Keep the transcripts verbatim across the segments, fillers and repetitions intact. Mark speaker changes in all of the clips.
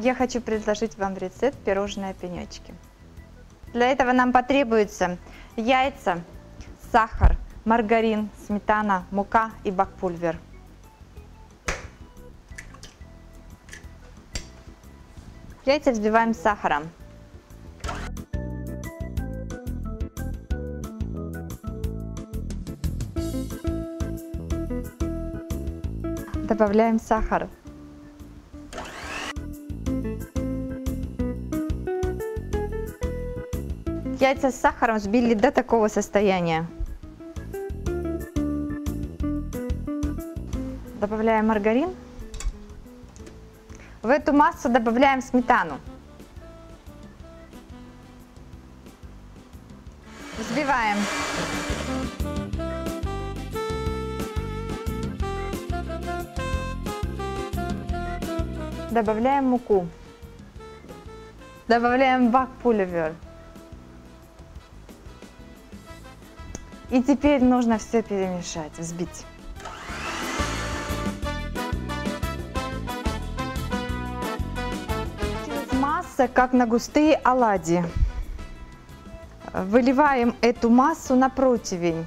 Speaker 1: Я хочу предложить вам рецепт пирожные пенечки. Для этого нам потребуется яйца, сахар, маргарин, сметана, мука и бакпульвер. Яйца взбиваем с сахаром. Добавляем сахар. Яйца с сахаром взбили до такого состояния. Добавляем маргарин. В эту массу добавляем сметану. Взбиваем. Добавляем муку. Добавляем бакпульвер. И теперь нужно все перемешать, взбить. Масса как на густые оладьи. Выливаем эту массу на противень.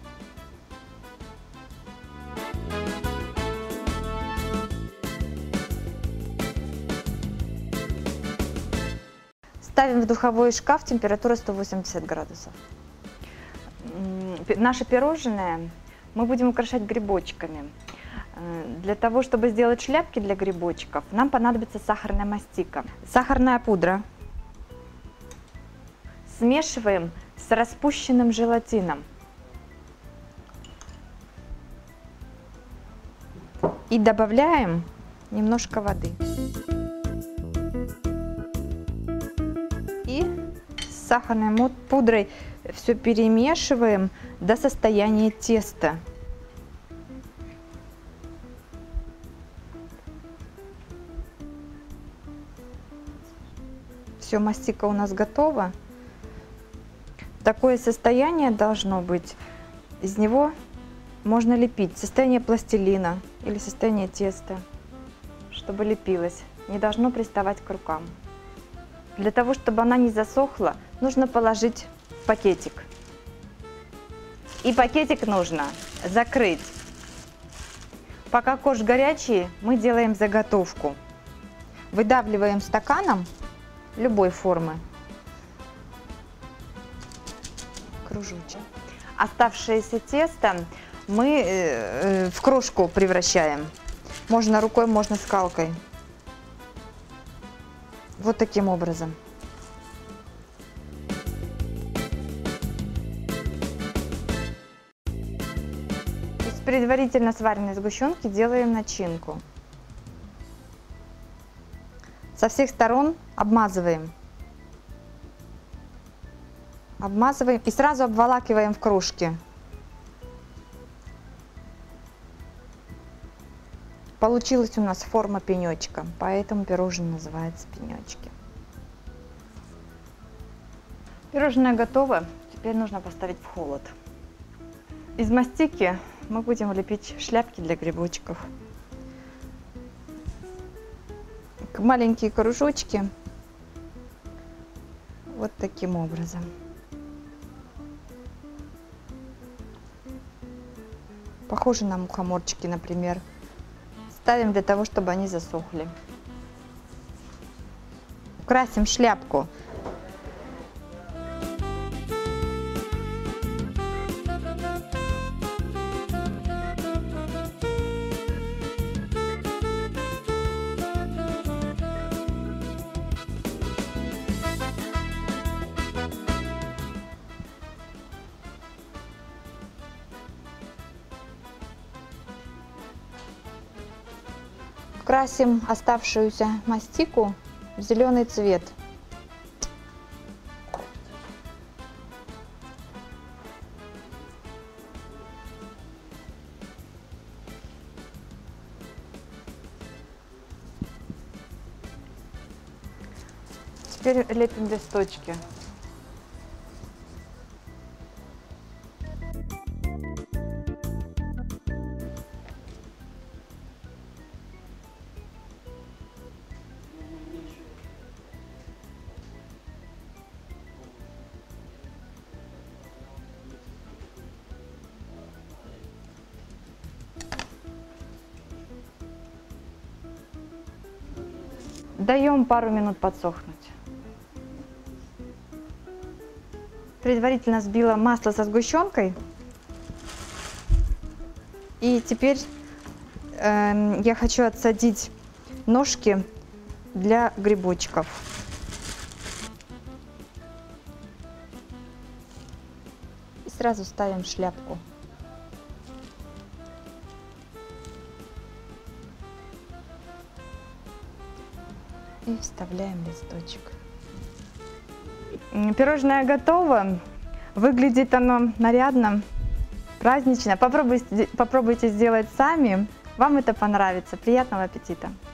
Speaker 1: Ставим в духовой шкаф, температура сто восемьдесят градусов. Наши пирожные мы будем украшать грибочками. Для того, чтобы сделать шляпки для грибочков, нам понадобится сахарная мастика. Сахарная пудра. Смешиваем с распущенным желатином. И добавляем немножко воды. И с сахарной пудрой все перемешиваем до состояния теста. Все, мастика у нас готова. Такое состояние должно быть. Из него можно лепить. Состояние пластилина или состояние теста, чтобы лепилось. Не должно приставать к рукам. Для того, чтобы она не засохла, нужно положить в пакетик. И пакетик нужно закрыть. Пока корж горячий, мы делаем заготовку. Выдавливаем стаканом любой формы кружочек. Оставшееся тесто мы в крошку превращаем. Можно рукой, можно скалкой. Вот таким образом. Из предварительно сваренной сгущенки делаем начинку. Со всех сторон обмазываем. Обмазываем и сразу обволакиваем в кружке. Получилась у нас форма пенечка, поэтому пирожное называется пенечки. Пирожное готово, теперь нужно поставить в холод. Из мастики мы будем лепить шляпки для грибочков. Маленькие кружочки вот таким образом. Похожи на мухоморчики, например. Ставим для того, чтобы они засохли. Украсим шляпку. Красим оставшуюся мастику в зеленый цвет. Теперь лепим листочки. Даем пару минут подсохнуть. Предварительно взбила масло со сгущенкой. И теперь э, я хочу отсадить ножки для грибочков. И сразу ставим шляпку. И вставляем листочек. Пирожное готово. Выглядит оно нарядно, празднично. Попробуйте, попробуйте сделать сами. Вам это понравится. Приятного аппетита!